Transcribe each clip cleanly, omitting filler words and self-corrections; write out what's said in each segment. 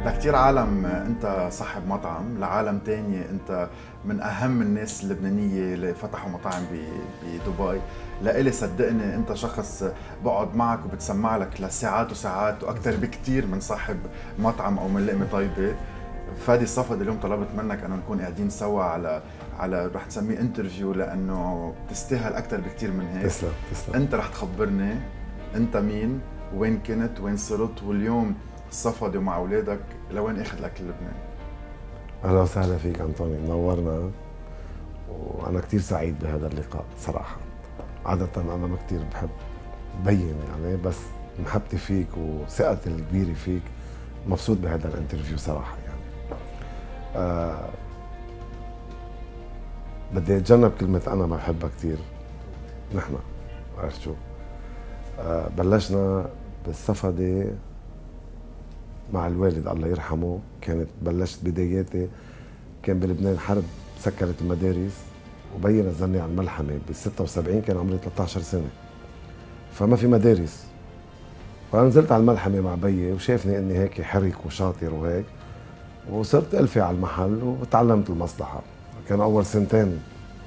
لكتير عالم انت صاحب مطعم، لعالم تاني انت من اهم الناس اللبنانيه اللي فتحوا مطاعم بدبي. لإلي صدقني انت شخص بقعد معك وبتسمع لك لساعات وساعات واكثر بكتير من صاحب مطعم او من لقمه طيبه. فادي الصفد اليوم طلبت منك انه نكون قاعدين سوا على رح تسميه انترفيو، لانه بتستاهل اكثر بكتير من هيك. تسلم تسلم. انت رح تخبرني انت مين، وين كنت، وين صرت، واليوم الصفدي ومع اولادك لوين اخذ الاكل اللبناني. اهلا وسهلا فيك انطوني، منورنا وانا كثير سعيد بهذا اللقاء صراحه. عاده انا ما كثير بحب بين يعني، بس محبتي فيك وثقتي الكبيره فيك مبسوط بهذا الانترفيو صراحه يعني. بدي اتجنب كلمه انا ما بحبها كثير. نحن عرفت شو، بلشنا بالصفدي مع الوالد الله يرحمه. كانت بلشت بداياتي، كان بلبنان حرب سكرت المدارس وبين نزلني على الملحمه بال 76، كان عمري 13 سنه، فما في مدارس. فنزلت على الملحمه مع بيي وشافني اني هيك حرك وشاطر وهيك، وصرت الفي على المحل وتعلمت المصلحه. كان اول سنتين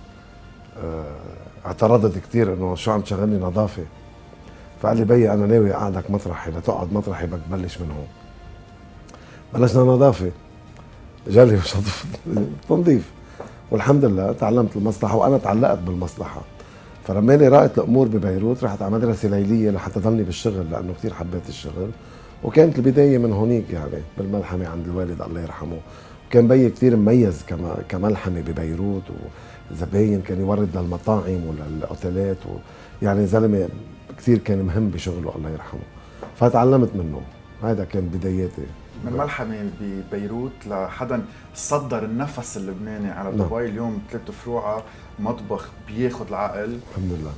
اعترضت كثير انه شو عم تشغلني نظافه، فقال لي بيي انا ناوي اقعدك مطرحي، لتقعد مطرحي بدك تبلش من هون. بلشنا نظافه، جالي وشطف تنظيف، والحمد لله تعلمت المصلحه وانا تعلقت بالمصلحه. فلما رأيت الامور ببيروت رحت على مدرسه ليليه لحتى ضلني بالشغل، لانه كثير حبيت الشغل. وكانت البدايه من هونيك يعني بالملحمه عند الوالد الله يرحمه. وكان بيي كثير مميز كملحمه ببيروت، وزباين كان يورد للمطاعم وللاوتيلات يعني زلمه كثير كان مهم بشغله الله يرحمه. فتعلمت منه، هذا كان بداياتي. من ملحمه ببيروت لحدا صدر النفس اللبناني على دبي. نعم. اليوم 3 فروع مطبخ بياخذ العقل الحمد لله.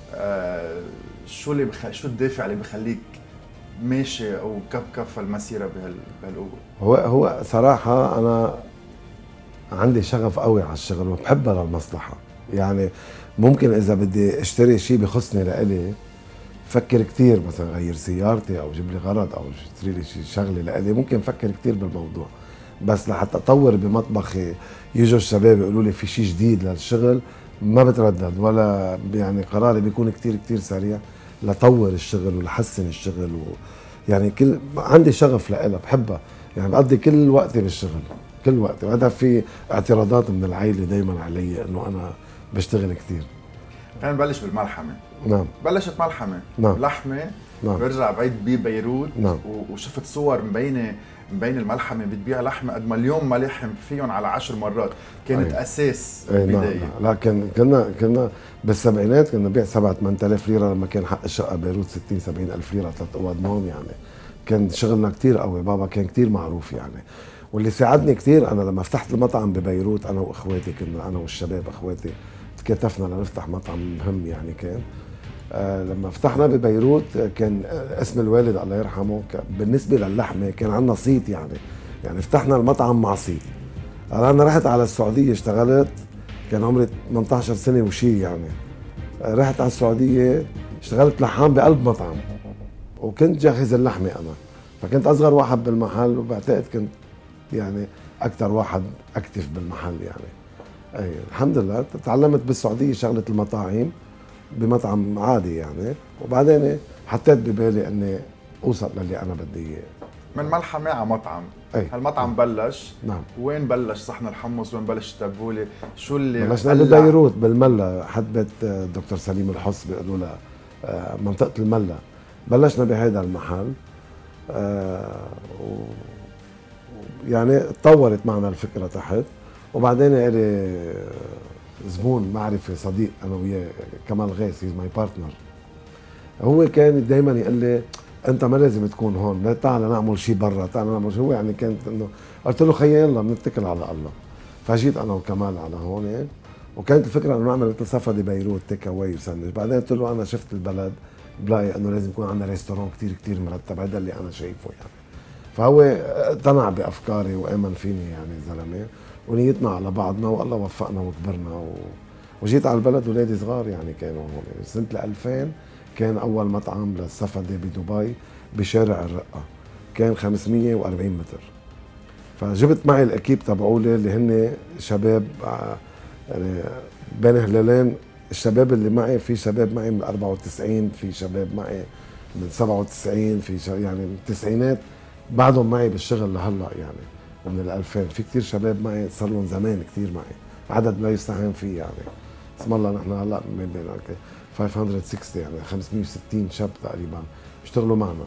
شو شو الدافع اللي بخليك ماشي او كف المسيره بهالقوه؟ هو صراحه انا عندي شغف قوي على الشغل وبحبها للمصلحه. يعني ممكن اذا بدي اشتري شيء بخصني لإلي فكر كثير، مثلا غير سيارتي او جيب لي غرض او اشتري لي شيء شغله لإلي، ممكن فكر كثير بالموضوع. بس لحتى اطور بمطبخي يجوا الشباب يقولوا لي في شيء جديد للشغل ما بتردد، ولا يعني قراري بيكون كثير كثير سريع لطور الشغل ولحسن الشغل يعني عندي شغف لإلها بحبها، يعني بقضي كل وقتي بالشغل كل وقتي. وهذا في اعتراضات من العائله دائما علي انه انا بشتغل كثير. خلينا نبلش بالملحمه. نعم. بلشت ملحمه. نعم. لحمه. نعم. برجع بعيد ببيروت. نعم. وشفت صور مبينه الملحمه بتبيع لحمه قد ما اليوم ملحم فيهم على 10 مرات. كانت اساس البدايه. نعم. لكن كنا بالسبعينات كنا نبيع 7-8,000 ليره لما كان حق الشقه بيروت 60-70 الف ليره 3 اوض نوم. يعني كان شغلنا كثير قوي، بابا كان كثير معروف يعني. واللي ساعدني كثير انا لما فتحت المطعم ببيروت، انا واخواتي كنا، انا والشباب اخواتي تكاتفنا لنفتح مطعم مهم يعني. كان لما فتحنا ببيروت كان اسم الوالد الله يرحمه بالنسبه للحمه كان عندنا صيت يعني فتحنا المطعم مع صيت. انا رحت على السعوديه اشتغلت، كان عمري 18 سنه وشي يعني. رحت على السعوديه اشتغلت لحام بقلب مطعم، وكنت جاهز اللحمه انا، فكنت اصغر واحد بالمحل، وبعتقد كنت يعني اكثر واحد اكتف بالمحل يعني. اي الحمد لله تعلمت بالسعوديه شغله المطاعم بمطعم عادي يعني، وبعدين حطيت ببالي اني اوصل للي انا بدي اياه. من ملحمه على مطعم. هالمطعم بلش. نعم. وين بلش صحن الحمص؟ وين بلش التبوله؟ شو اللي بلشنا ببيروت بالملا، حد بيت الدكتور سليم الحص بيقولوا له منطقه الملا. بلشنا بهذا المحل يعني تطورت معنا الفكره تحت. وبعدين الي زبون معرفه صديق انا وياه كمال غيث، هيز ماي بارتنر. هو كان دائما يقول لي انت ما لازم تكون هون، لا تعال نعمل شيء برا، تعال نعمل شيء. هو يعني كانت انه قلت له خيي يلا بنتكل على الله. فجيت انا وكمال على هون، وكانت الفكره انه نعمل مثل صفدي بيروت تيك اواي وساندويتش. بعدين قلت له انا شفت البلد بلاقي انه لازم يكون عندنا ريستوران كثير كثير مرتب، هذا اللي انا شايفه يعني. فهو اقتنع بافكاري وامن فيني يعني الزلمه، ونيتنا على بعضنا والله وفقنا وكبرنا وجيت على البلد ولادي صغار يعني كانوا هون. سنه 2000 كان اول مطعم للصفدي بدبي بشارع الرقه، كان 540 متر. فجبت معي الاكيب تبعولي اللي هن شباب يعني بين هلالين. الشباب اللي معي، في شباب معي من 94، في شباب معي من 97، يعني من التسعينات بعدهم معي بالشغل لهلا يعني، ومن ال 2000 في كثير شباب معي صار لهم زمان كثير معي، عدد لا يستهان فيه يعني. اسم الله نحن هلا بين 560 يعني 560 شاب تقريبا بيشتغلوا معنا.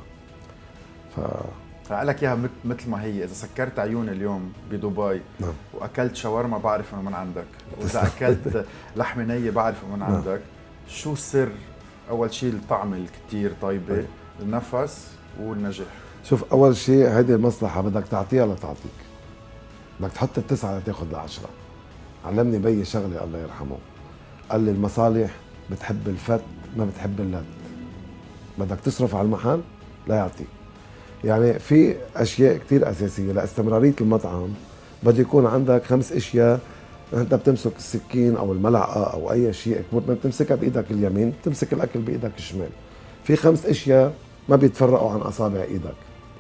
فقالك اياها مثل ما هي، اذا سكرت عيوني اليوم بدبي نعم. واكلت شاورما بعرف انه من عندك، واذا اكلت لحمه نيه بعرف انه من عندك. شو السر؟ اول شيء الطعمه الكتير طيبه، النفس والنجاح. شوف، اول شيء هيدي المصلحه بدك تعطيها لتعطيك، بدك تحط التسعه لتاخذ العشره. علمني بيي شغله الله يرحمه، قال لي المصالح بتحب الفت ما بتحب اللد، بدك تصرف على المحل لا يعطيك. يعني في اشياء كثير اساسيه لاستمراريه المطعم، بده يكون عندك 5 اشياء. انت بتمسك السكين او الملعقه او اي شيء بتمسكها بايدك اليمين، بتمسك الاكل بايدك الشمال. في 5 اشياء ما بيتفرقوا عن اصابع ايدك.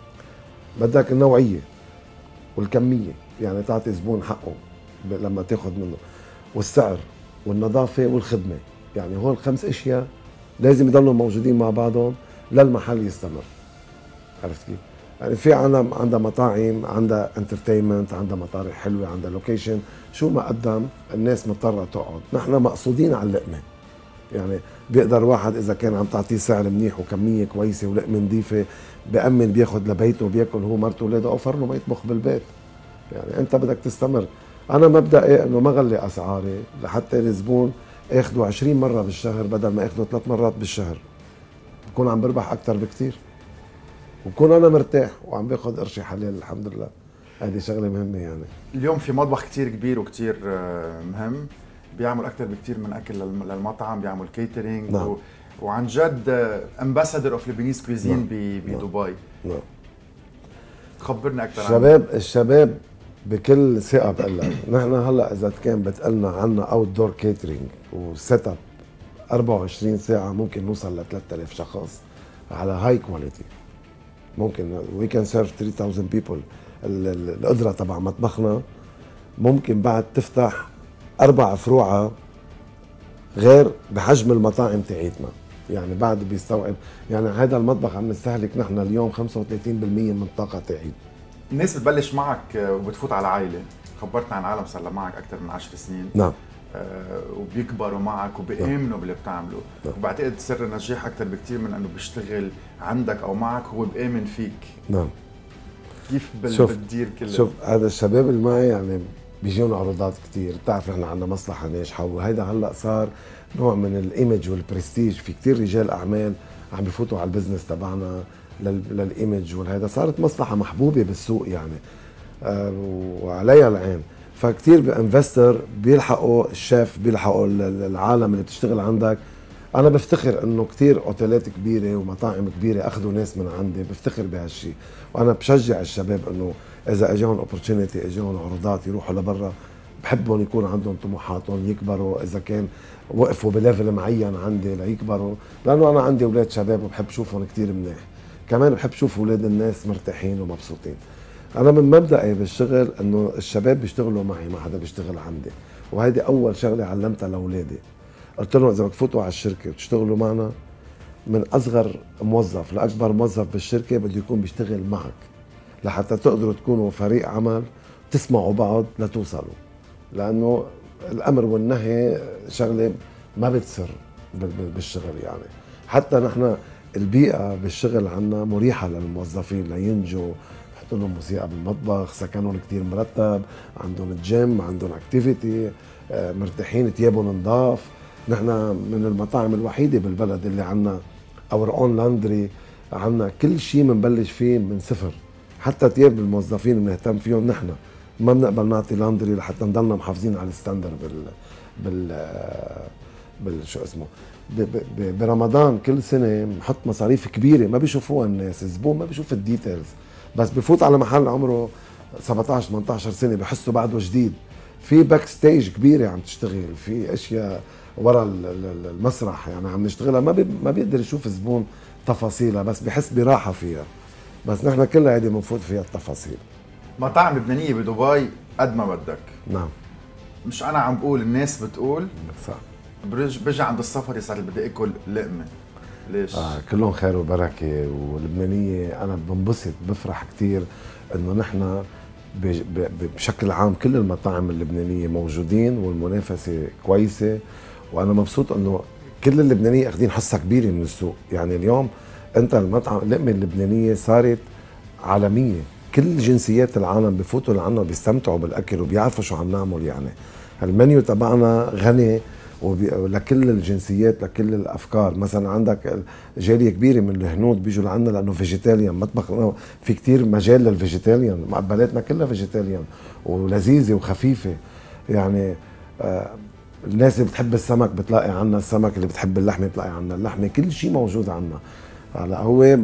بدك النوعيه والكميه، يعني تعطي زبون حقه لما تاخذ منه، والسعر والنظافه والخدمه. يعني هول 5 اشياء لازم يضلوا موجودين مع بعضهم للمحل يستمر. عرفت كيف؟ يعني في عندها مطاعم، عندها انترتينمنت، عندها مطارح حلوه، عندها لوكيشن، شو ما قدم الناس مضطره تقعد. نحن مقصودين على اللقمه، يعني بيقدر واحد اذا كان عم تعطيه سعر منيح وكميه كويسه ولقمه نظيفه بأمن بياخذ لبيته وبياكل هو مرته واولاده، اوفر له ما يطبخ بالبيت. يعني انت بدك تستمر. انا مبدئي انه ما غلي اسعاري لحتى الزبون اخذه 20 مره بالشهر بدل ما اخذه 3 مرات بالشهر، بكون عم بربح اكثر بكثير، وبكون انا مرتاح وعم باخذ قرشي حلال الحمد لله. هذه شغله مهمه يعني. اليوم في مطبخ كتير كبير وكتير مهم، بيعمل اكثر بكتير من اكل للمطعم، بيعمل كيترينج. نعم. وعن جد امباسادور اوف ليبنيز كويزين بدبي. نعم. خبرنا اكثر عن الشباب بكل ثقه بقول لك. نحن هلا اذا كان بتقلنا عنا اوت دور كيترينج وسيت اب 24 ساعه ممكن نوصل ل 3000 شخص على هاي كواليتي. ممكن وي كان سيرف 3000 بيبل. القدره تبع مطبخنا ممكن بعد تفتح 4 فروع غير بحجم المطاعم تاعتنا. يعني بعد بيستوعب، يعني هذا المطبخ عم نستهلك نحن اليوم 35% من الطاقه تاعتنا. الناس بتبلش معك وبتفوت على عائله. خبرتنا عن عالم صار معك اكثر من 10 سنين. نعم. وبيكبروا معك وبيامنوا باللي بتعمله. نعم. وبعتقد سر النجاح اكثر بكثير من انه بيشتغل عندك او معك، هو بيامن فيك. نعم. كيف بتدير كله؟ شوف، هذا الشباب اللي معي يعني بيجونا عروضات كثير. بتعرف نحن عندنا مصلحه ناجحه، وهيدا هلا صار نوع من الايمج والبرستيج. في كثير رجال اعمال عم بفوتوا على البزنس تبعنا للايمج، والهيدا صارت مصلحه محبوبه بالسوق يعني. وعليها العين. فكتير بانفستر بيلحقوا الشيف، بيلحقوا العالم اللي بتشتغل عندك. انا بفتخر انه كتير اوتيلات كبيره ومطاعم كبيره اخذوا ناس من عندي، بفتخر بهالشيء. وانا بشجع الشباب انه اذا اجاهم اوبورتونيتي، اجاهم عروضات يروحوا لبرا، بحبهم يكون عندهم طموحاتهم يكبروا. اذا كان وقفوا بليفل معين عندي ليكبروا، لانه انا عندي اولاد شباب وبحب اشوفهم كتير منيح. كمان بحب اشوف اولاد الناس مرتاحين ومبسوطين. انا من مبدئي بالشغل انه الشباب بيشتغلوا معي، ما حدا بيشتغل عندي. وهيدي اول شغله علمتها لاولادي. قلت لهم اذا بدكم تفوتوا على الشركه وتشتغلوا معنا، من اصغر موظف لاكبر موظف بالشركه بده يكون بيشتغل معك، لحتى تقدروا تكونوا فريق عمل تسمعوا بعض لتوصلوا. لانه الامر والنهي شغله ما بتصير بالشغل يعني. حتى نحن البيئه بالشغل عنا مريحه للموظفين لينجوا، بحط لهم موسيقى بالمطبخ، سكنهم كتير مرتب، عندهم جيم، عندهم اكتيفيتي، مرتاحين، ثيابهم نضاف. نحن من المطاعم الوحيده بالبلد اللي عنا اور اون لاندري، عنا كل شيء بنبلش فيه من صفر. حتى ثياب الموظفين بنهتم فيهم نحن، ما بنقبل نعطي لاندري لحتى نضلنا محافظين على الستاندر بال شو اسمه. برمضان كل سنه بنحط مصاريف كبيره ما بيشوفوها الناس، الزبون ما بيشوف الديتيلز، بس بفوت على محل عمره 17 18 سنه بحسه بعده جديد. في باك ستيج كبيره عم تشتغل، في اشياء ورا المسرح يعني عم نشتغلها، ما بيقدر يشوف الزبون تفاصيلها، بس بحس براحه فيها. بس نحن كلها هيدي بنفوت فيها التفاصيل. مطاعم لبنانيه بدبي قد ما بدك. نعم. مش انا عم بقول، الناس بتقول. صح. برجع عند السفر صار بدي اكل لقمه. ليش؟ كلهم خير وبركه ولبنانيه. انا بنبسط بفرح كثير انه نحن بشكل عام كل المطاعم اللبنانيه موجودين والمنافسه كويسه، وانا مبسوط انه كل اللبنانيه اخذين حصه كبيره من السوق. يعني اليوم انت اللقمه اللبنانيه صارت عالميه، كل جنسيات العالم بفوتوا لعنا وبيستمتعوا بالاكل وبيعرفوا شو عم نعمل. يعني المنيو تبعنا غني لكل الجنسيات لكل الافكار. مثلا عندك جاليه كبيره من الهنود بيجوا لعنا لانه فيجيتاليان، مطبخنا في كتير مجال للفيجيتاليان، مقبلاتنا كلها فيجيتاليان ولذيذه وخفيفه. يعني الناس اللي بتحب السمك بتلاقي عنا السمك، اللي بتحب اللحمه بتلاقي عنا اللحمه، كل شيء موجود عنا. هلا هو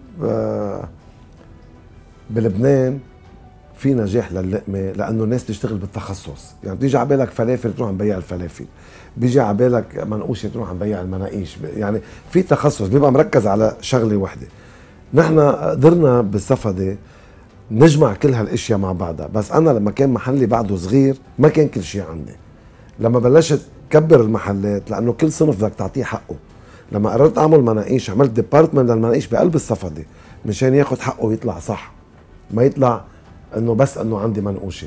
بلبنان في نجاح للقمه لانه الناس تشتغل بالتخصص. يعني بتيجي على بالك فلافل تروح نبيع الفلافل، بيجي على بالك منقوشه تروح نبيع المناقيش. يعني في تخصص بيبقى مركز على شغله وحده. نحن قدرنا بالصفدة نجمع كل هالاشياء مع بعضها. بس انا لما كان محلي بعده صغير ما كان كل شيء عندي. لما بلشت كبر المحلات لانه كل صنف بدك تعطيه حقه. لما قررت اعمل مناقيش عملت ديبارتمنت للمناقيش بقلب الصفدة مشان ياخذ حقه ويطلع صح، ما يطلع انه بس انه عندي منقوشه.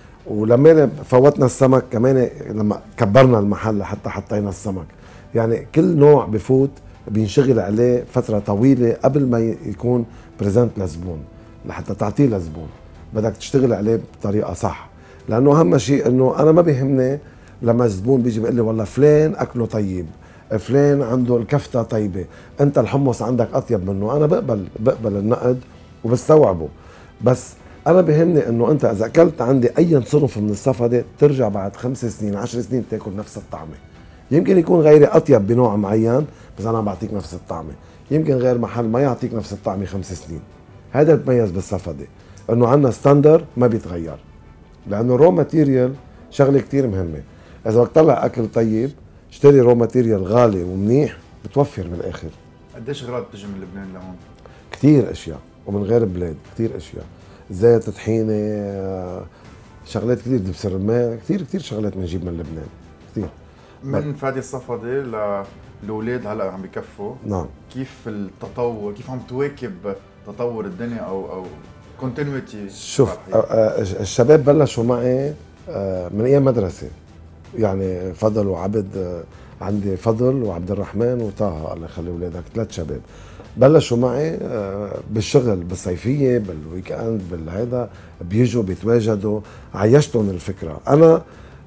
ولما فوتنا السمك كمان، لما كبرنا المحل حتى حطينا السمك. يعني كل نوع بفوت بينشغل عليه فتره طويله قبل ما يكون بريزنت للزبون، لحتى تعطيه للزبون بدك تشتغل عليه بطريقه صح. لانه اهم شيء انه انا ما بيهمني لما الزبون بيجي بيقول لي والله فلان اكله طيب، فلان عنده الكفته طيبه، انت الحمص عندك اطيب منه. انا بقبل النقد وبستوعبه، بس انا بهمني انه انت اذا اكلت عندي اي صنف من الصفدة ترجع بعد 5 سنين 10 سنين تاكل نفس الطعمه. يمكن يكون غيري اطيب بنوع معين بس انا بعطيك نفس الطعمه. يمكن غير محل ما يعطيك نفس الطعمه 5 سنين. هذا بتميز بالصفدة، انه عندنا ستاندر ما بيتغير. لانه الرو ماتيريال شغله كتير مهمه. اذا بدك تطلع اكل طيب اشتري رو ماتيريال غالي ومنيح بتوفر بالاخر. قديش اغراض بتجي من لبنان لهون؟ كتير اشياء، ومن غير بلاد كتير اشياء، زيت، طحينه، شغلات كتير، دبس الرمان، كتير شغلات بنجيب من لبنان كتير. من فادي الصفدة للأولاد هلا عم بكفوا. نعم. كيف التطور، كيف عم تواكب تطور الدنيا او كونتينيوتي؟ شوف الشباب بلشوا معي من ايام مدرسه. يعني فضل وعبد، عندي فضل وعبد الرحمن وطه الله يخلي اولادك، 3 شباب بلشوا معي بالشغل بالصيفيه بالويك اند بالهيدا، بيجوا بيتواجدوا، عيشتهم الفكره. انا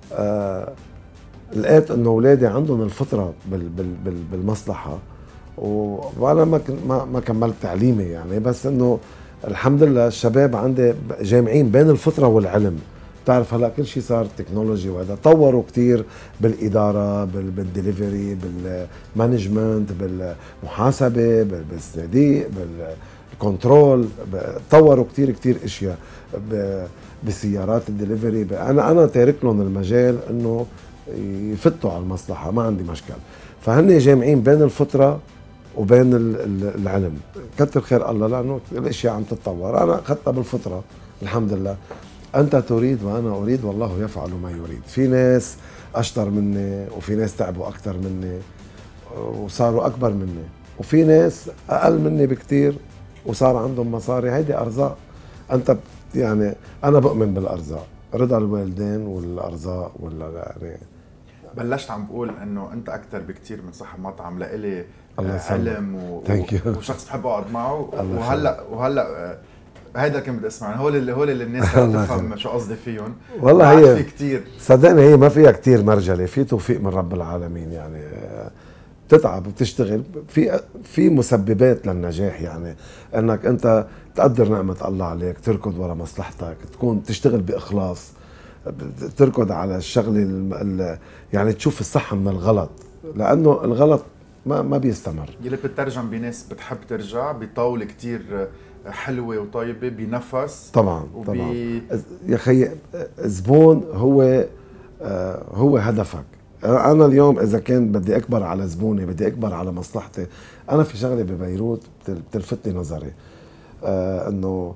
لقيت انه اولادي عندهم الفطره بالمصلحه، وانا ما كملت تعليمي يعني، بس انه الحمد لله الشباب عندي جامعين بين الفطره والعلم. بتعرف هلا كل شيء صار تكنولوجي، وهذا طوروا كتير بالاداره بالدليفري بالمانجمنت بالمحاسبه بالصناديق بالكنترول، طوروا كتير اشياء بسيارات الدليفري. انا تارك لهم المجال انه يفتوا على المصلحه، ما عندي مشكل. فهن جامعين بين الفطره وبين العلم، كتر خير الله، لانه الاشياء عم تتطور. انا اخذتها بالفطره الحمد لله. انت تريد وانا اريد والله يفعل ما يريد. في ناس اشطر مني، وفي ناس تعبوا اكثر مني وصاروا اكبر مني، وفي ناس اقل مني بكثير وصار عندهم مصاري. هيدي ارزاق. انت يعني انا بؤمن بالارزاق، رضا الوالدين والارزاق يعني. بلشت عم بقول انه انت اكثر بكثير من صاحب مطعم، لإلي علم وشخص بحب اقعد معه. وهلا هيدا كان بدي اسمع، هول اللي الناس تفهم شو قصدي فيهم. والله هي في كثير، صدقني هي ما فيها كثير مرجله، في توفيق من رب العالمين. يعني بتتعب وبتشتغل، في مسببات للنجاح. يعني انك انت تقدر نعمه الله عليك، تركض ورا مصلحتك، تكون تشتغل باخلاص، تركض على الشغله يعني تشوف الصح من الغلط، لانه الغلط ما بيستمر. يلي بتترجم بناس بتحب ترجع بطاوله كتير حلوه وطيبه بنفس. طبعا يا خي، الزبون هو هدفك. انا اليوم اذا كان بدي اكبر على زبوني، بدي اكبر على مصلحتي. انا في شغله ببيروت بتلفتني نظري، انه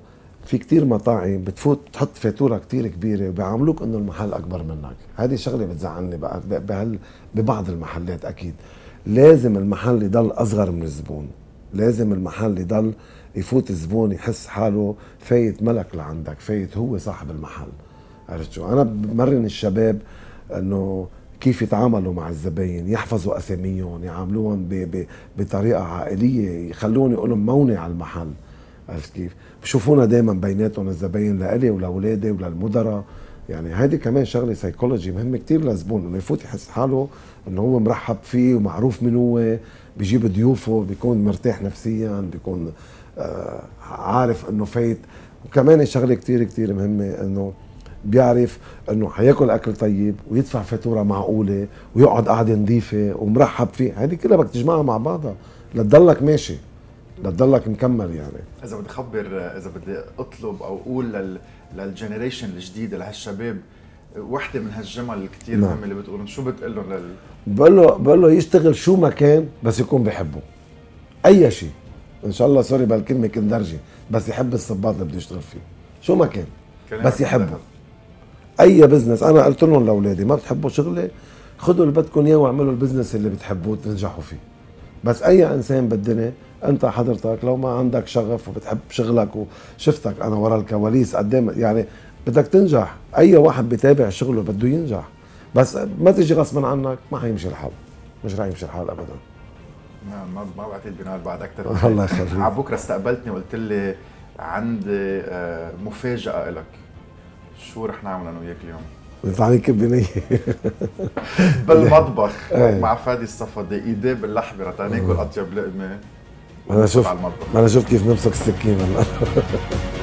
في كتير مطاعم بتفوت تحط فاتوره كتير كبيره وبيعاملوك انه المحل اكبر منك. هذه شغله بتزعلني بقى ببعض المحلات. اكيد لازم المحل يضل اصغر من الزبون، لازم المحل يضل يفوت الزبون يحس حاله فايت ملك لعندك، فايت هو صاحب المحل. عرفت شو؟ انا بمرن الشباب انه كيف يتعاملوا مع الزباين، يحفظوا اساميهم، يعاملوهم بطريقه عائليه، يخلون يقولوا مونة على المحل. عرفت كيف؟ بشوفونا دائما بيناتهم الزباين لإلي ولأولادي وللمدراء. يعني هيدي كمان شغله سيكولوجي مهمه كثير للزبون، انه يفوت يحس حاله انه هو مرحب فيه ومعروف من هو، بيجيب ضيوفه، بيكون مرتاح نفسيا، بيكون عارف انه فايت. وكمان شغله كثير كثير مهمه انه بيعرف انه حياكل اكل طيب ويدفع فاتوره معقوله ويقعد قعده نظيفه ومرحب فيه. هذه كلها بدك تجمعها مع بعضها لتضلك ماشي، لتضلك مكمل. يعني اذا بدي اخبر، اذا بدي اطلب او اقول للجنريشن الجديده لهالشباب وحده من هالجمل الكثير مهمه اللي بتقولهم، شو بتقول لهم بقول له يشتغل شو ما كان بس يكون بيحبه. اي شيء ان شاء الله، سوري بالكلمه كندرجي، بس يحب الصباط اللي بده يشتغل فيه شو ما كان، بس يحبه. اي بزنس، انا قلت لهم لاولادي ما بتحبوا شغله خذوا اللي بدكم اياه واعملوا البزنس اللي بتحبوه وتنجحوا فيه. بس اي انسان بالدنيا انت حضرتك لو ما عندك شغف وبتحب شغلك، وشفتك انا ورا الكواليس قدام، يعني بدك تنجح. اي واحد بيتابع شغله بده ينجح، بس ما تيجي غصبا عنك ما حيمشي الحال، مش رح يمشي الحال ابدا. ما بعتقد بنال بعد اكثر. الله يخليك. على بكره استقبلتني وقلت لي عندي مفاجاه لك. شو رح نعمل انا وياك اليوم؟ بتعطيني كبنيه بالمطبخ مع فادي الصفدي، ايديه باللحبره تناكل اطيب لقمه. انا شفت كيف نمسك السكين هلا